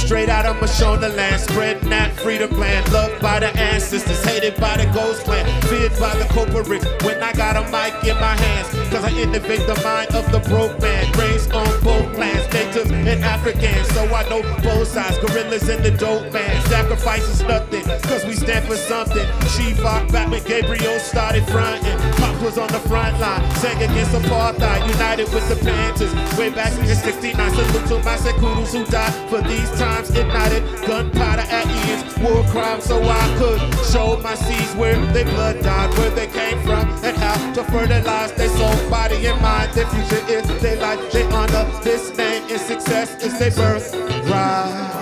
Straight out of Mashonaland, spreading that freedom plan. Loved by the ancestors, hated by the ghost clan, feared by the corporate. When I got a mic in my hands, cause I innovate the mind of the broke man. Raised on both lands, natives and Africans, so I know both sides. Gorillas and the dope man. Sacrifice is nothing, cause we stand for something. She fought back when Gabriel started fronting. Pops was on the front line, sang against apartheid, united with the Panthers. Way back in '69, salute to my Sekudus who died for these times. Ignited gunpowder at Ian's war crime, so I could show my seeds where their blood died, where they came from, and how to fertilize their soul, body, and mind. Their future is their life. They honor this name, and success is their birthright.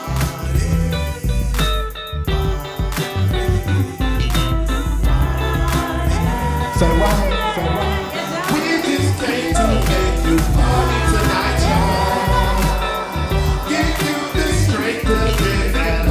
Say what? Say what? We just came to make you party tonight, y'all. Give you the strength to live that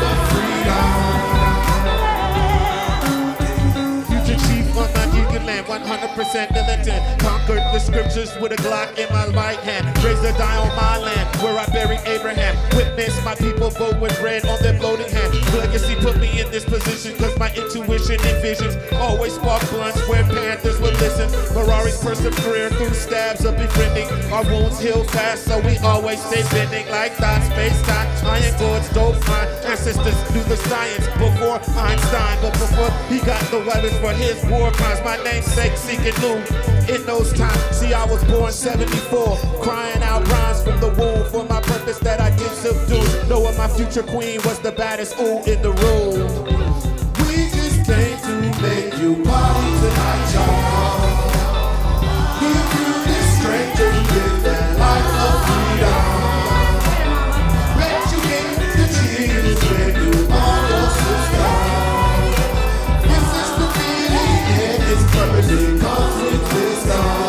life of freedom. Future chief on my Eagle land, 100% militant. Conquered the scriptures with a Glock in my right hand. Raised a die on my land, where I buried Abraham. Witness my people vote with bread on their bloating hand. Legacy put me in this position, cause my intuition and visions always spark blunts where Panthers would listen. Ferraris persevere through stabs of befriending. Our wounds heal fast, so we always stay bending like thoughts, space-time, iron gourds, dope fine. Ancestors knew the science before Einstein, but before he got the weapons for his war crimes. My namesake seeking loot in those times. See, I was born 74, crying out rhymes from the womb for my purpose that I did subdue. Knowing my future queen was the baddest ooh in the room. We just came to make you party tonight, y'all. Give you the strength to live that life of freedom. Let you get the tears when you are your sister. This is the feeling and it's purpose, it comes with wisdom.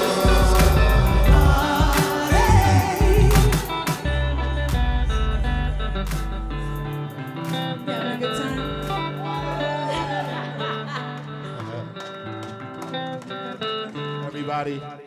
Having a good time? Everybody.